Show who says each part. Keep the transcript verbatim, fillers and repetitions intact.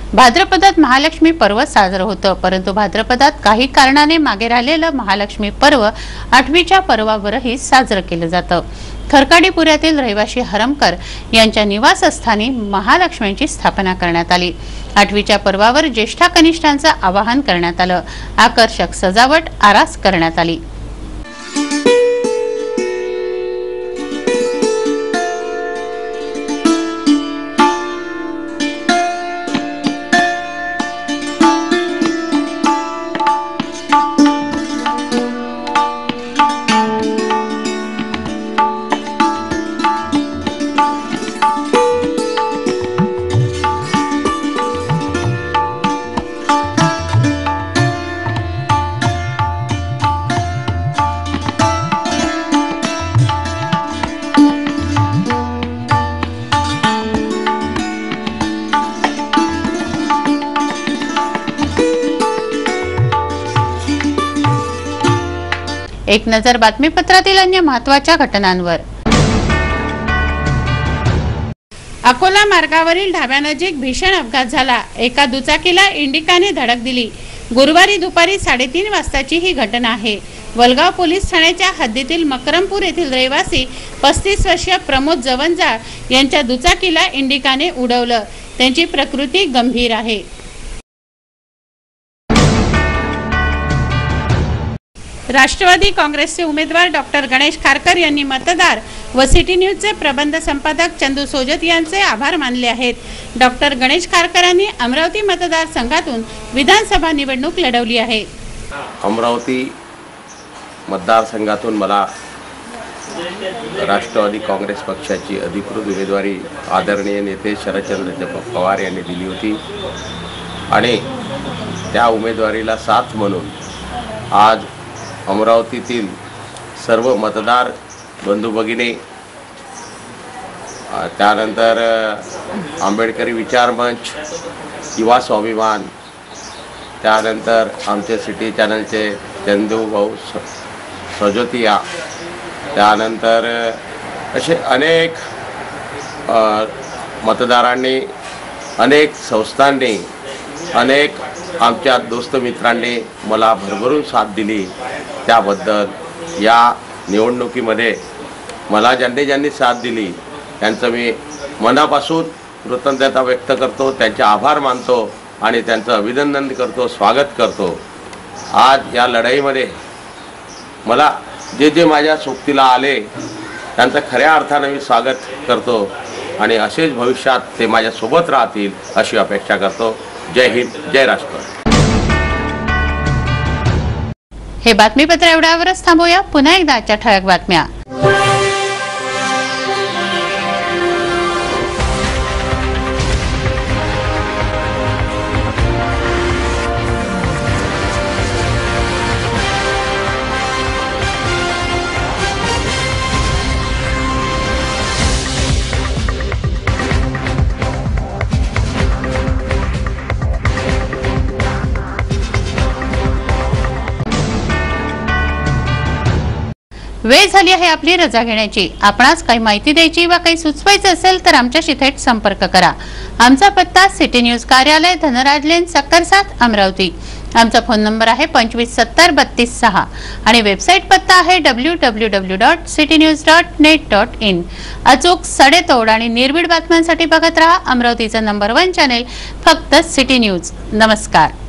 Speaker 1: भाद्रपदात महालक्ष्मी पर्व साजरं होतं, परंतु भाद्रपदात काही कारणाने मागे राहिलेलं महालक्ष्मी पर्व आठवीच्या पर्वावरही साजरं केलं जातं। खरकाडीपुऱ्यातील रहिवासी हरमकर यांच्या निवासस्थानी महालक्ष्मींची स्थापना करण्यात आली। आठवीच्या पर्वावर ज्येष्ठा कनिष्ठांचं आवाहन करण्यात आलं। आकर्षक सजावट आरास करण्यात आली। एक नजर बातमीपत्रातील अन्य महत्त्वाच्या घटनांवर। अकोला मार्गावरील ढाब्यानजीक भीषण अपघात झाला। एका दुचाकीला इंडिकाने धडक दिली। गुरुवारी दुपारी साडेतीन वाजताची ही घटना आहे। वलगाव पोलीस ठाण्याच्या हद्दीतील मकरमपूर येथील रहिवासी पस्तीस वर्षीय प्रमोद जवंजाळ यांच्या दुचाकीला इंडिकाने उडवलं। त्यांची प्रकृती गंभीर आहे। राष्ट्रवादी काँग्रेसचे उमेदवार डॉक्टर गणेश खारकर यांनी मतदार व सिटी न्यूजचे प्रबंध संपादक चंदू सोजत यांचे आभार मानले आहेत। डॉक्टर गणेश खारकरांनी अमरावती मतदारसंघातून विधानसभा निवडणूक लढवली आहे।
Speaker 2: अमरावती मतदारसंघातून मला राष्ट्रवादी काँग्रेस पक्षाची अधिकृत उमेदवारी आदरणीय नेते शरदचंद्र पवार यांनी दिली होती आणि त्या उमेदवारीला साथ म्हणून आज अमरावतीतील सर्व मतदार बंधू भगिनी, त्यानंतर आंबेडकरी विचार मंच, युवा स्वाभिमान, त्यानंतर आमचे सिटी चॅनलचे चंदू भाऊ सजोतिया, त्यानंतर असे अनेक मतदारांनी, अनेक संस्थांनी, अनेक आमच्या दोस्त मित्रांनी मला भरभरून साथ दिली। त्याबद्दल या निवडणुकीमध्ये मला ज्यांनी ज्यांनी साथ दिली त्यांचं मी मनापासून कृतज्ञता व्यक्त करतो, त्यांचे आभार मानतो आणि त्यांचं अभिनंदन करतो, स्वागत करतो। आज या लढाईमध्ये मला जे जे माझ्या सोबतीला आले त्यांचं खऱ्या अर्थाने मी स्वागत करतो आणि असेच भविष्यात ते माझ्यासोबत राहतील अशी अपेक्षा करतो। जय हिंद, जय राष्ट्र।
Speaker 1: हे बातमीपत्र एवढ्यावरच थांबूया। पुन्हा एकदा आजच्या ठळक बातम्या। वेळ झाली आहे आपली रजा घेण्याची। आपणास काही माहिती द्यायची वा काही सुचवायचं असेल तर आमच्याशी थेट संपर्क करा। आमचा पत्ता सिटी न्यूज कार्यालय, धनराज लेन, सक्कर सात, अमरावती। आमचा फोन नंबर आहे पंचवीस सत्तर बत्तीस सहा आणि वेबसाईट पत्ता आहे W W W dot city news dot net dot in. अचूक, सडेतोड आणि निर्भीड बातम्यांसाठी बघत रहा अमरावतीचं नंबर वन चॅनेल, फक्त सिटी न्यूज। नमस्कार।